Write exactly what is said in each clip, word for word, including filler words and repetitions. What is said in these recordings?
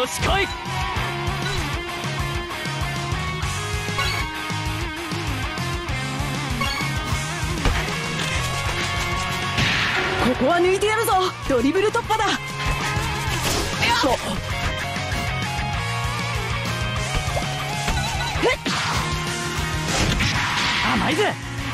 よし来い。 ここは抜いてやるぞ。ドリブル突破だ。そう甘いぜ。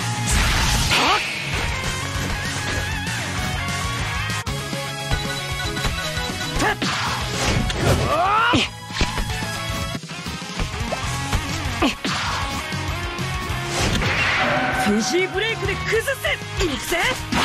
フィジーブレイクで崩せ。いくぜ。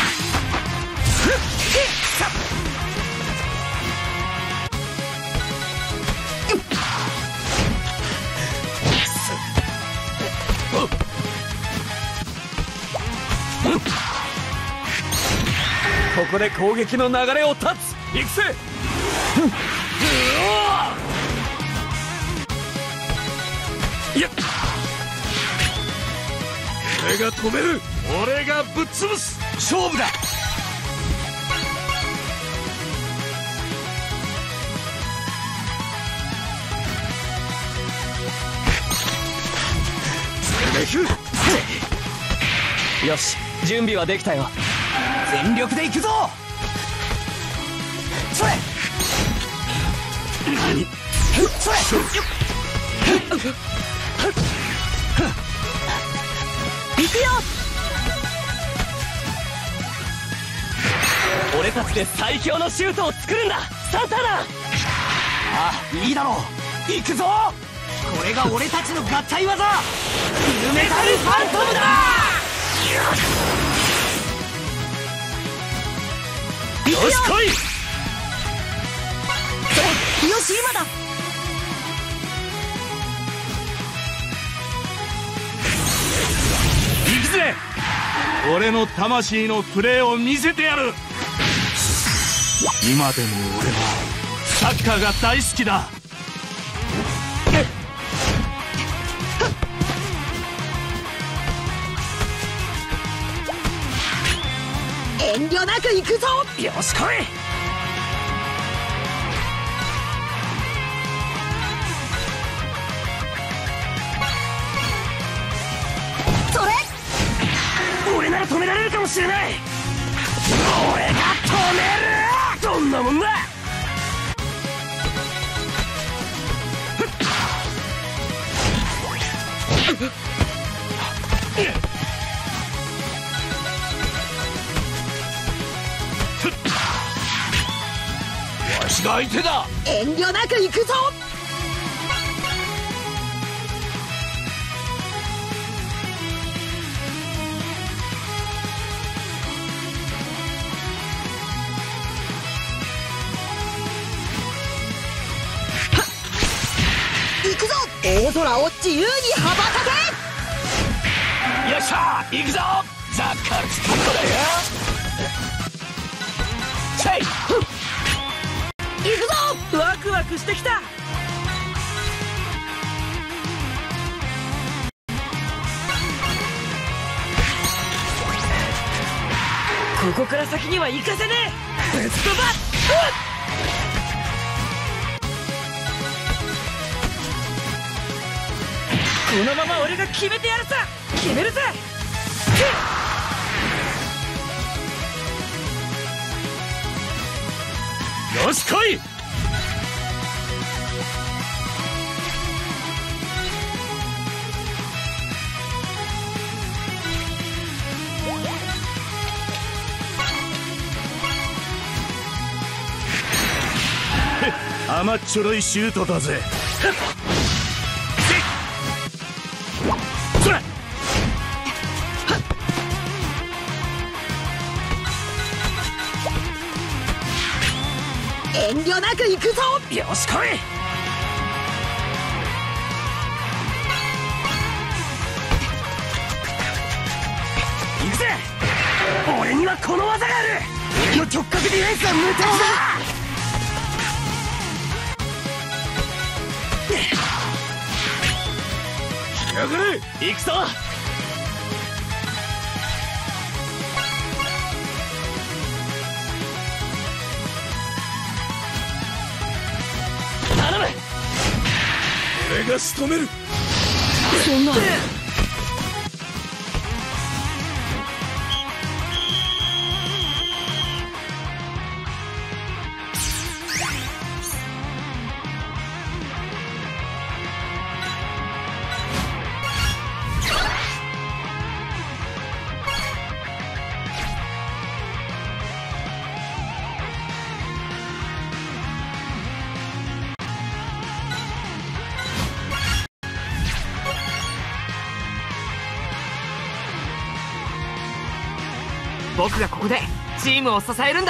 ここで攻撃の流れを断つ。いくぜ。いや、俺が止める。俺がぶっ潰す。勝負だ。よし、準備はできたよ。全力で行くぞ。それ。何？それ。行くよ。俺たちで最強のシュートを作るんだ。サンタナ。ああ、いいだろう。行くぞ。これが俺たちの合体技、フルメタルファントムだ。よし来い。よし今だ。行くぜ。俺の魂のプレーを見せてやる。今でも俺はサッカーが大好きだ。遠慮なく行くぞ。よし来い。それ。俺なら止められるかもしれない。俺が止める。どんなもんだ。わしが相手だ。遠慮なく行くぞ。行くぞ。大空を自由に羽ばたけ。よっしゃ行くぞ。ザ・カルチタットだよ。チェイ行くぞ。ワクワクしてきた。ここから先には行かせねえ。ぶっ飛ば。このまま俺が決めてやるさ。決めるぜ。よし来い。甘っちょろいシュートだぜ。それ。遠慮なく行くぞ。よし来い。行くぜ。俺にはこの技がある。俺の直角ディフェンスは無敵だ。やがれ。行くぞ。頼む。 が仕留める。 そんな。僕がここでチームを支えるんだ。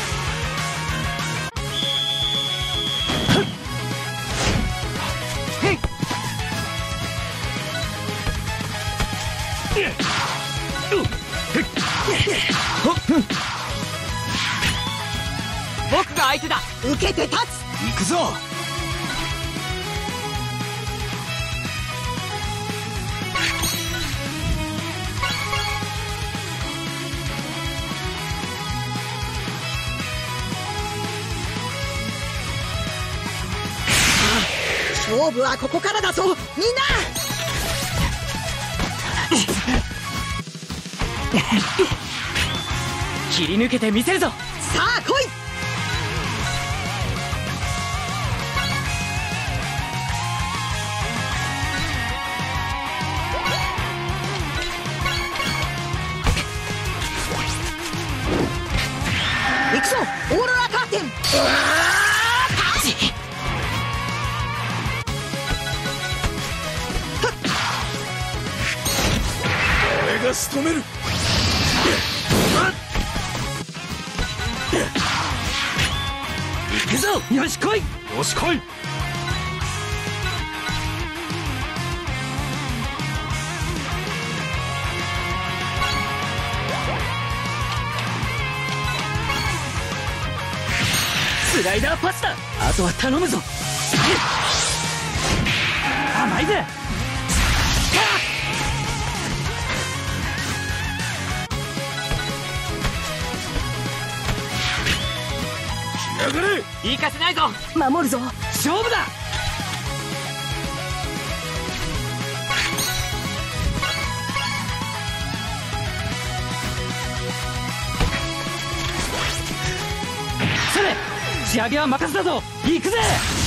僕が相手だ。受けて立つ。行くぞ。勝負はここからだぞ、みんな。切り抜けてみせるぞ。さあ来い。行くぞ、オーロラカーテン。 俺が仕留める。 行くぞ。よし来い。 よし来い。 スライダーパスだ。あとは頼むぞ。甘いぜ。 やがれ。 行かせないぞ。守るぞ。勝負だ。それ仕上げは任せたぞ。行くぜ。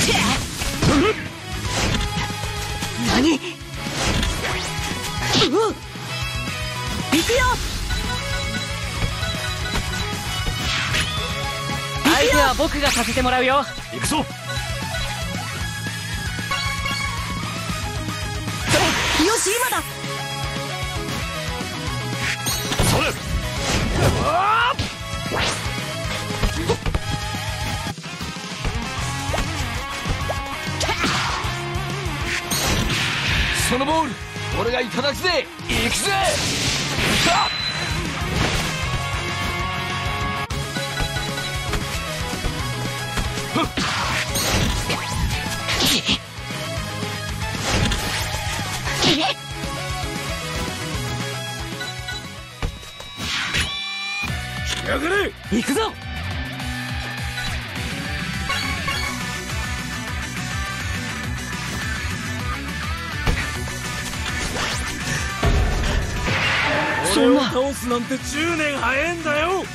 何。うっ行くよ。相手は僕がさせてもらうよ。 行くぞ。 よし今だ。 それ。そのボール俺がいただくぜ。行くぜ。やがれ。 行くぞ。 俺を倒すなんてじゅうねん早いんだよ。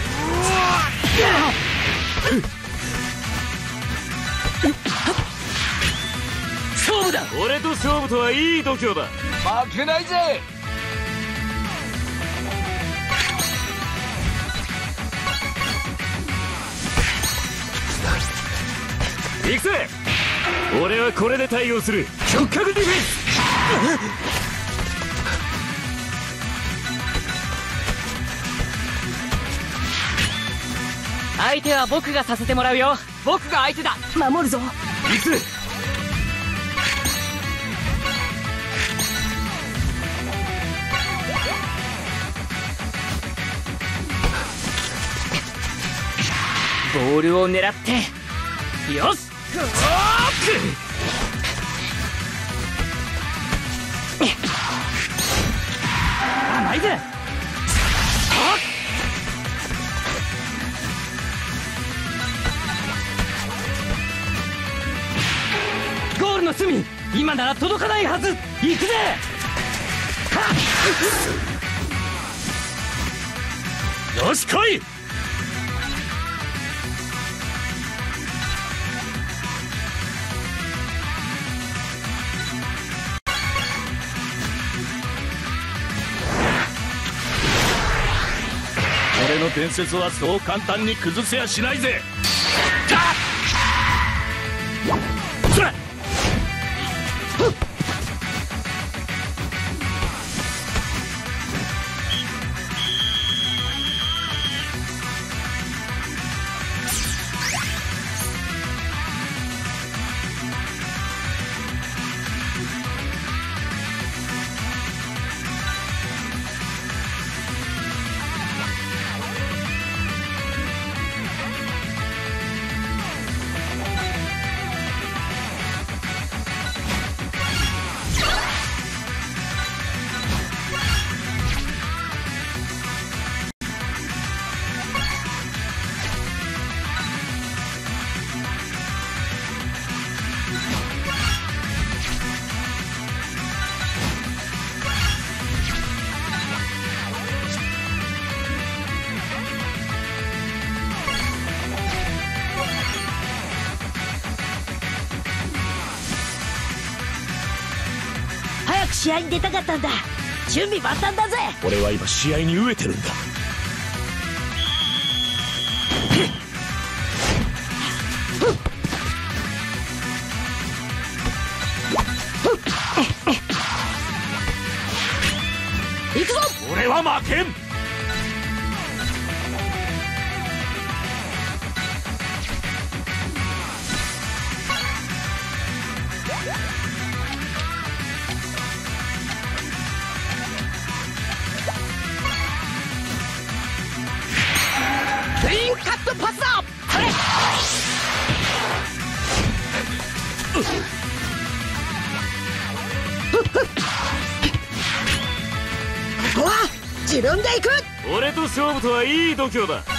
勝負だ。 俺と勝負とはいい度胸だ。負けないぜ。行くぜ。俺はこれで対応する。直角ディフェンス。 相手は僕がさせてもらうよ。僕が相手だ。守るぞ。 行くぜ。 ボールを狙って。よし。甘いぜ。ゴールの隅。 今なら届かないはず。行くぜ。 よし来い。 俺の伝説はそう簡単に崩せやしないぜ。 試合に出たかったんだ。準備万端だぜ。 俺は今試合に飢えてるんだ。 行くぞ。 俺は負けん。 レインカットパスだ。はい。 ここは自分で行く。 俺と勝負とはいい度胸だ。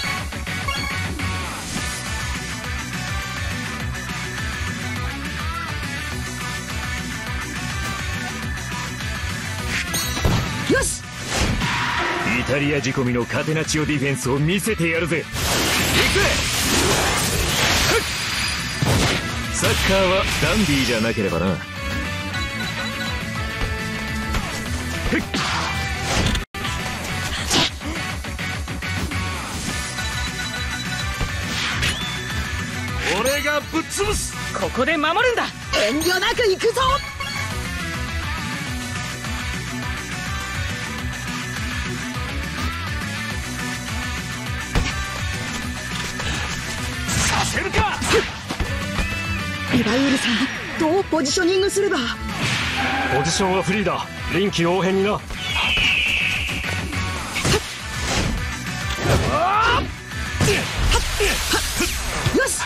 よし。 イタリア仕込みのカテナチオディフェンスを見せてやるぜ。行くぜ。サッカーはダンディーじゃなければな。俺がぶっ潰す。 ここで守るんだ。 遠慮なく行くぞ。 させるか。 イバウルさん、どうポジショニングすれば。 ポジションはフリーだ。臨機応変にな。よし。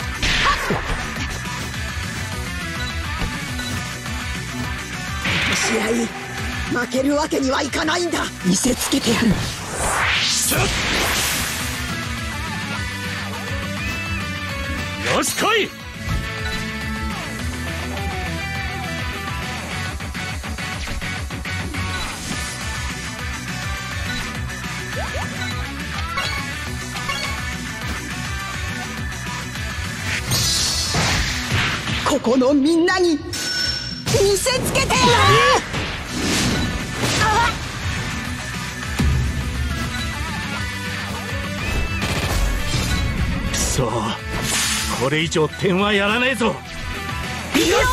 試合負けるわけにはいかないんだ。見せつけてやる。 よし来い。 ここのみんなに見せつけてやる。 くそ、これ以上点はやらねえぞ。 いいよ。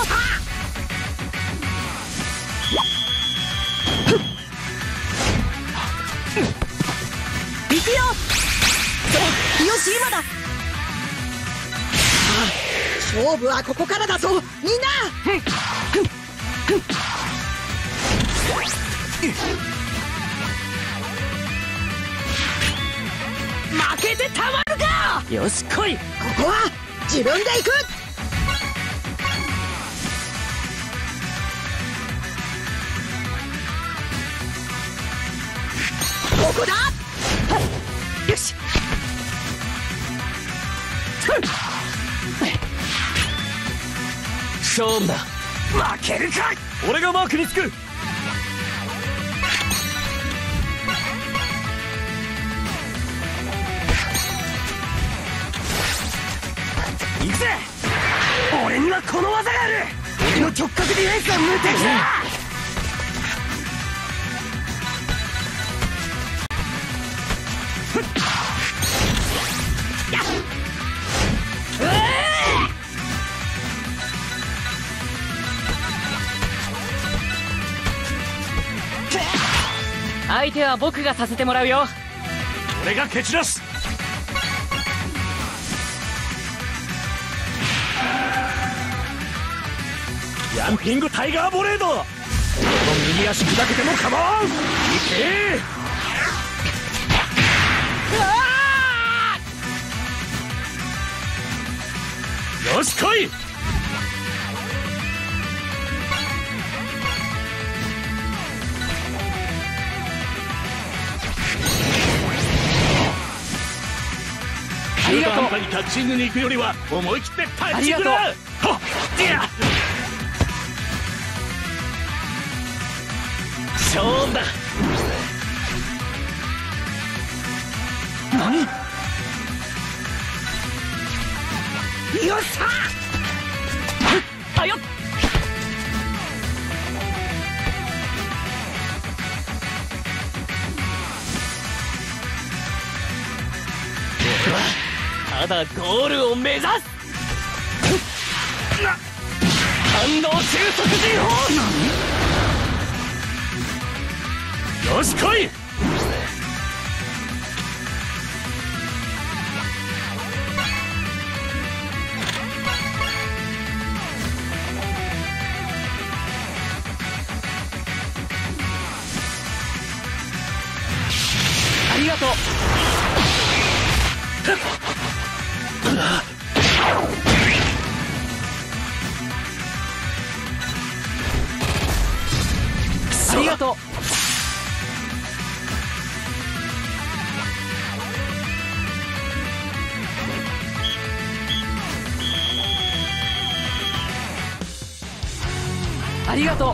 行くよ。それよし今だ。勝負はここからだぞみんな。負けてたまるか。 よし来い。 ここは自分で行く。ここだ。 よし。勝負だ。 負けるか。 俺がマークにつく。 行くぜ。俺にはこの技がある。俺の直角ディフェンスは無敵だ。 相手は僕がさせてもらうよ。 俺が蹴散らす。 ヤンピングタイガーボレード。この右足砕けても構わん。いけー。よし来い。 ありがとう。 中途半端にキャッチングに行くよりは思い切ってパンチングだ。 ありがはっいや勝負だ。 何。よっしゃ。 あよっ。 ただゴールを目指す。感動中速陣砲。よし来い。 ありがとう。ありがとう。ありがとう。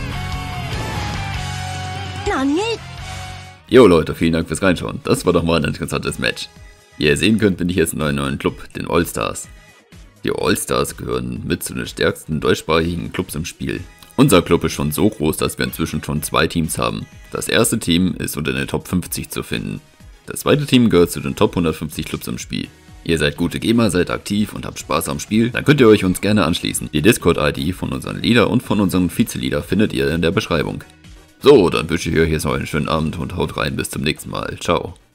何？ Jo Leute, vielen Dank fürs Reinschauen. Das war doch mal ein interessantes Match. Wie ihr sehen könnt, bin ich jetzt in einem neuen Club, den All-Stars. Die All-Stars gehören mit zu den stärksten deutschsprachigen Clubs im Spiel. Unser Club ist schon so groß, dass wir inzwischen schon zwei Teams haben. Das erste Team ist unter den Top fünfzig zu finden. Das zweite Team gehört zu den Top hundertfünfzig Clubs im Spiel. Ihr seid gute Gamer, seid aktiv und habt Spaß am Spiel, dann könnt ihr euch uns gerne anschließen. Die Discord-I D von unseren Leader und von unseren Vize-Leader findet ihr in der Beschreibung. So, dann wünsche ich euch jetzt noch einen schönen Abend und haut rein, bis zum nächsten Mal. Ciao.